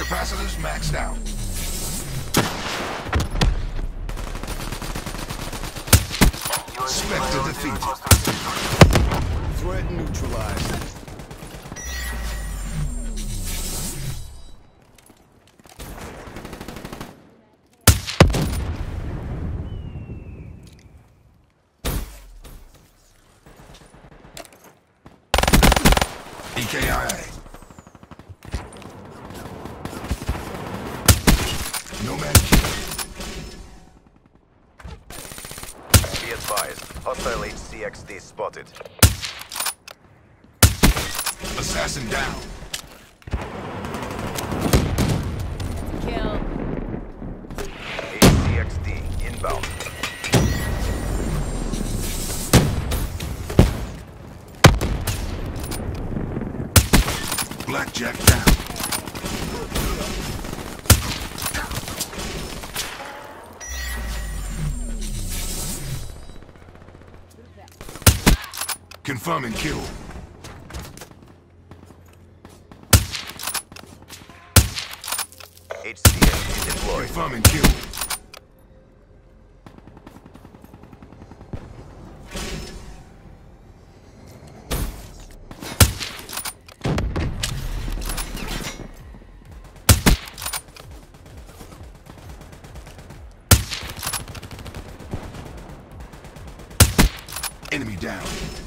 Capacitors maxed out. Spectre defeated. Threat neutralized. EKIA. Nomad kill. Be advised, hostile HCXD spotted. Assassin down. Kill. HCXD inbound. Blackjack down. Confirming kill. HCXD deployed. Confirming kill. Enemy down.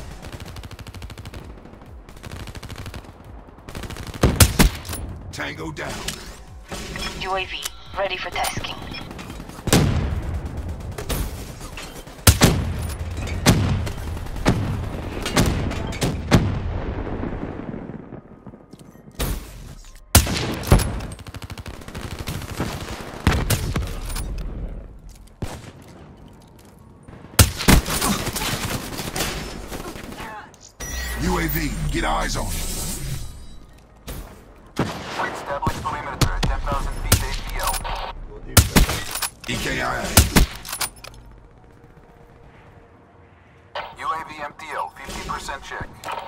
Tango down. UAV, ready for tasking. UAV, get eyes on. Establish perimeter at 10,000 feet APL. EKIA. UAV MTL, 50% check.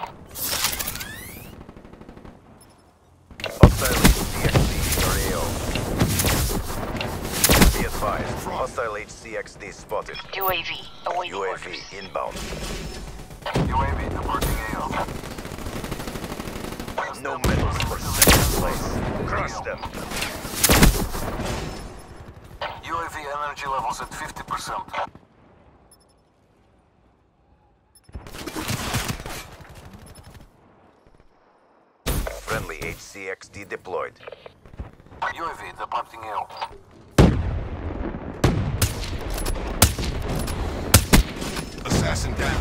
Hostile HCXD RAO. Be advised, hostile HCXD spotted. UAV, awaiting orders. UAV inbound. UAV departing AO. No medals for second place. Crush them. UAV energy levels at 50%. Friendly HCXD deployed. UAV departing AO. Assassin down.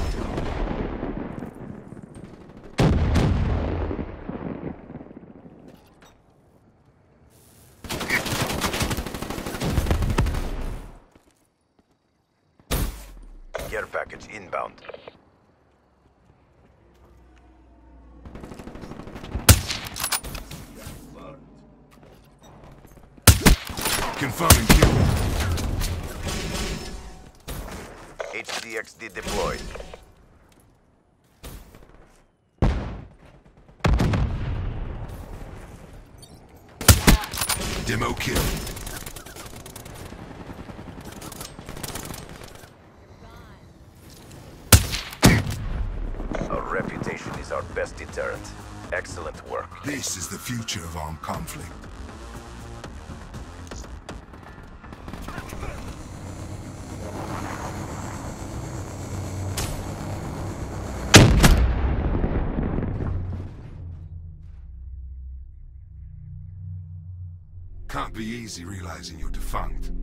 Care package inbound. Confirming kill. HCXD deployed. Demo kill. Our reputation is our best deterrent. Excellent work. This is the future of armed conflict. Can't be easy realizing you're defunct.